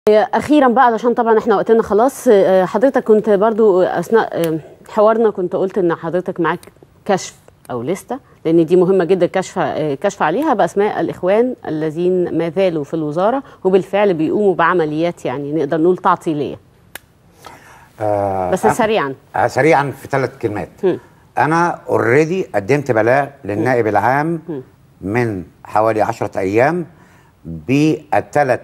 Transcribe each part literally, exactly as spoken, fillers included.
اخيرا بقى علشان طبعا احنا وقتنا خلاص. حضرتك كنت برضو اثناء حوارنا كنت قلت ان حضرتك معاك كشف او لسته، لان دي مهمه جدا كشف كشف عليها باسماء الاخوان الذين ما زالوا في الوزاره وبالفعل بيقوموا بعمليات يعني نقدر نقول تعطيليه. آه بس سريعا آه سريعا في ثلاث كلمات. م. انا اوريدي قدمت بلاغ للنائب العام م. من حوالي عشرة ايام بالثلاث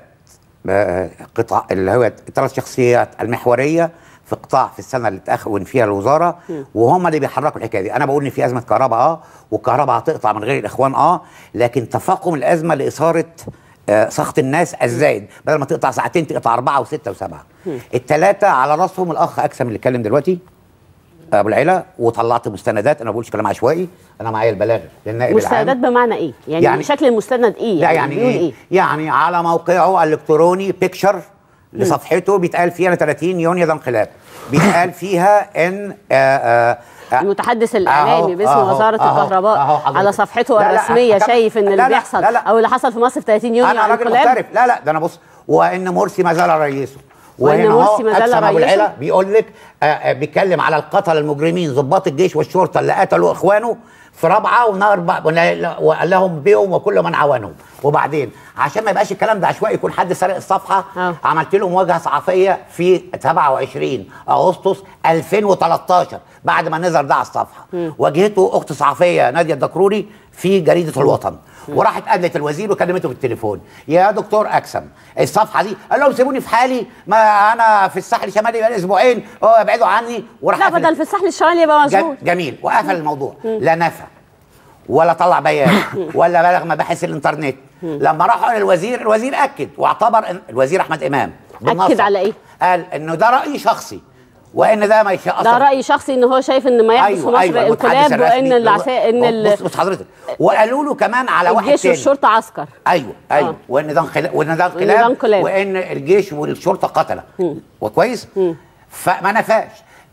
قطاع اللي هو الثلاث شخصيات المحوريه في قطاع في السنه اللي تاخر فيها الوزاره، وهم اللي بيحركوا الحكايه دي. انا بقول ان في ازمه كهرباء اه والكهرباء هتقطع من غير الاخوان اه لكن تفاقم الازمه لاثاره آه سخط الناس الزايد، بدل ما تقطع ساعتين تقطع اربعه وسته وسبعه. الثلاثه على راسهم الاخ اكسم اللي اتكلم دلوقتي ابو العيله، وطلعت مستندات. انا ما بقولش كلام عشوائي، انا معايا البلاغ للنائب العام. مستندات بمعنى ايه؟ يعني, يعني شكل المستند ايه؟ يعني, يعني بيقول ايه؟ يعني على موقعه الالكتروني بيكتشر لصفحته بيتقال فيها ثلاثين يونيو ده انقلاب، بيتقال فيها ان آآ آآ المتحدث الاعلامي باسم وزاره الكهرباء على صفحته لا الرسميه لا شايف ان لا اللي لا بيحصل لا لا او اللي حصل في مصر في ثلاثين يونيو انا راجل محترف. لا لا ده انا بص، وان مرسي ما زال رئيسه، وان مرسي ما زال رئيسه. العيله بيقول لك بيتكلم على القتله المجرمين ضباط الجيش والشرطه اللي قتلوا اخوانه في رابعه ونار وقال لهم بيهم وكل من عاونهم. وبعدين عشان ما يبقاش الكلام ده عشوائي يكون حد سرق الصفحه أوه. عملت له مواجهه صحفيه في سبعة وعشرين اغسطس ألفين وثلاثة عشر بعد ما نزل ده على الصفحه. م. واجهته اخت صحفيه ناديه الدكروري في جريده الوطن، م. وراحت قابلت الوزير وكلمته بالتليفون، يا دكتور اكسم الصفحه دي، قال لهم سيبوني في حالي، ما انا في الساحل الشمالي بقالي اسبوعين ابعدوا عني. وراح لا بدل في الساحل الشمالي يبقى مظبوط. جميل، وقفل الموضوع. م. لا نفى ولا طلع بيان ولا بلغ مباحث الانترنت. لما راحوا للوزير، الوزير اكد واعتبر الوزير احمد امام اكد على ايه؟ قال انه ده راي شخصي وان ده ما يشاء ده راي شخصي، ان هو شايف ان ما يحدث في مصر أيوة انقلاب، وان العساء ان بص بص حضرتك، وقالوا له كمان على واحد الجيش والشرطه عسكر. ايوه ايوه آه. وان ده انقلاب وان ده انقلاب وان الجيش والشرطه قتله. وكويس؟ فما نفاش.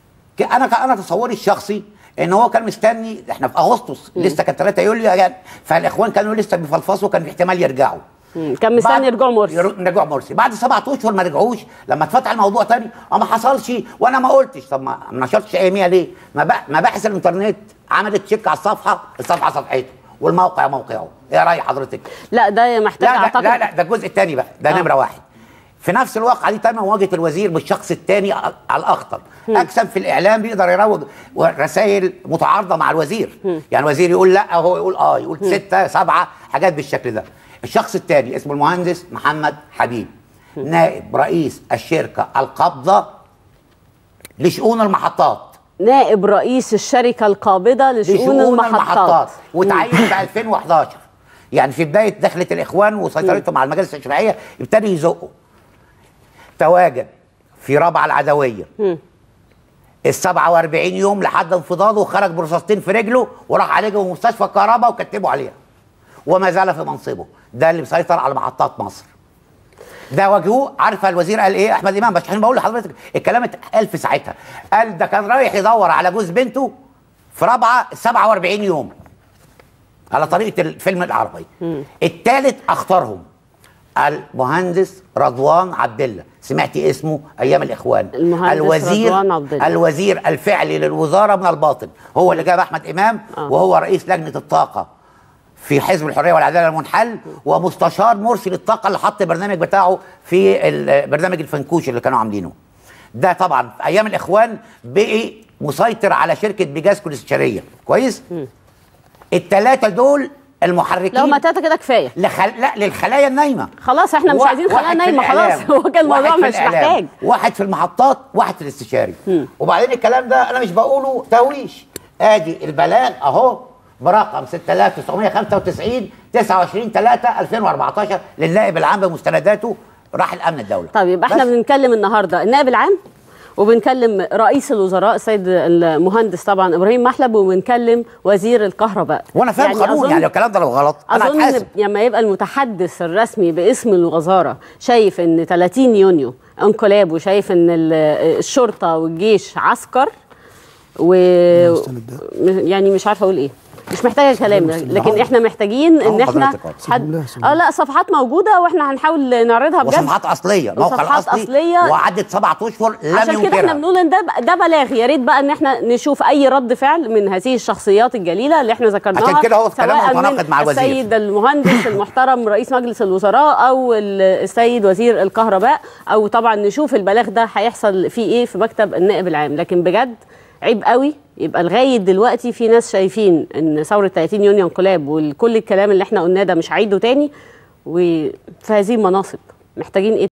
انا انا تصوري الشخصي ان هو كان مستني، احنا في اغسطس لسه كان ثلاثة يوليو يعني، فالاخوان كانوا لسه بيفلفصوا، كان في احتمال يرجعوا. كان مستني يرجعوا مرسي يرجعوا مرسي بعد سبعة اشهر ما رجعوش. لما اتفتح الموضوع تاني ما حصلش وانا ما قلتش. طب ما نشرتش اياميها ليه؟ مباحث الانترنت عملت تشيك على الصفحه، الصفحه صفحته والموقع موقعه. ايه راي حضرتك؟ لا ده محتاج لا اعتقد لا لا ده الجزء الثاني بقى، ده آه. نمره واحد. في نفس الواقعه دي تم مواجهه الوزير بالشخص الثاني على الاخطر. اكسب في الاعلام بيقدر يروج رسائل متعارضه مع الوزير. م. يعني الوزير يقول لا هو يقول اه، يقول م. ستة سبعة حاجات بالشكل ده. الشخص الثاني اسمه المهندس محمد حبيب، م. نائب رئيس الشركه القابضه لشؤون المحطات. نائب رئيس الشركه القابضه لشؤون, لشؤون المحطات, المحطات. وتعين في ألفين وحداشر، يعني في بدايه دخله الاخوان وسيطرتهم على المجالس التشريعيه ابتدوا يزقوا. تواجد في رابعه العدويه ال سبعة وأربعين يوم لحد انفضاضه، وخرج برصاصتين في رجله وراح عالجه في مستشفى الكهرباء وكتبوا عليها، وما زال في منصبه. ده اللي مسيطر على محطات مصر. ده واجهوه. عارفه الوزير قال ايه؟ احمد امام، بس احنا بقول لحضرتك الكلام اتقال في ساعتها. قال ده كان رايح يدور على جوز بنته في رابعه سبعة وأربعين يوم على طريقه الفيلم العربي. الثالث اختارهم المهندس رضوان عبد الله، سمعتي اسمه ايام الاخوان؟ الوزير رضوان عبد الله، الوزير الفعلي للوزاره من الباطن، هو اللي جاب احمد امام. آه. وهو رئيس لجنه الطاقه في حزب الحريه والعداله المنحل، ومستشار مرسي للطاقه اللي حط البرنامج بتاعه في برنامج الفنكوش اللي كانوا عاملينه. ده طبعا في ايام الاخوان بقي مسيطر على شركه بيجاسكو الاستشاريه. كويس؟ الثلاثه دول المحركين. لو ما تلاته كده كفايه. لخل... لا للخلايا النايمه. خلاص احنا مش عايزين خلايا نايمه، خلاص هو كان الموضوع مش محتاج. واحد في المحطات، واحد في الاستشاري. م. وبعدين الكلام ده انا مش بقوله تهويش. ادي البلاغ اهو برقم ستة آلاف وتسعمائة وخمسة وتسعين تسعة وعشرين ثلاثة ألفين وأربعتاشر للنائب العام بمستنداته راح الامن الدولي. طيب يبقى احنا بنتكلم النهارده النائب العام، وبنكلم رئيس الوزراء السيد المهندس طبعا ابراهيم محلب، وبنكلم وزير الكهرباء. وانا فاهم يعني قانون، يعني الكلام ده لو غلط انا اظن ان لما يبقى المتحدث الرسمي باسم الوزاره شايف ان ثلاثين يونيو انقلاب، وشايف ان الشرطه والجيش عسكر، و يعني مش عارفه اقول ايه. مش محتاجه كلام، لكن احنا محتاجين ان احنا حد اه لا صفحات موجوده واحنا هنحاول نعرضها بجد، وصفحات اصليه، موقع اصلي أصلية وقعدت سبعة اشهر لم ينكرها. عشان كده احنا بنقول ان ده ده بلاغ، يا ريت بقى ان احنا نشوف اي رد فعل من هذه الشخصيات الجليله اللي احنا ذكرناها، عشان كده هو كلامه متناقض مع الوزير، السيد المهندس المحترم رئيس مجلس الوزراء او السيد وزير الكهرباء، او طبعا نشوف البلاغ ده هيحصل فيه ايه في مكتب النائب العام. لكن بجد عيب قوي يبقى لغايه دلوقتي في ناس شايفين ان ثوره ثلاثين يونيو انقلاب، وكل الكلام اللي احنا قلناه ده مش هعيده تاني، وفي هذه المناصب محتاجين ايه